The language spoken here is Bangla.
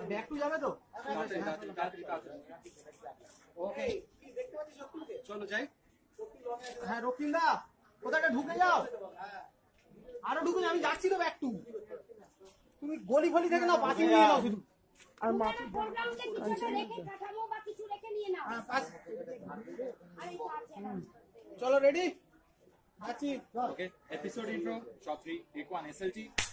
ব্যাক টু যাবে তো? ওকে চলো যাই। হ্যাঁ রক্তিম দা কোথাটা ঢুকে যাও, আরো ঢুকে যাও, আমি যাচ্ছি তো ব্যাক টু। তুমি গলি ফলি থেকে নাও, পাখি নিয়ে নাও শুধু। আর মাথা চলো রেডি আছি। Okay, episode intro, shot 3, take 1, SLG.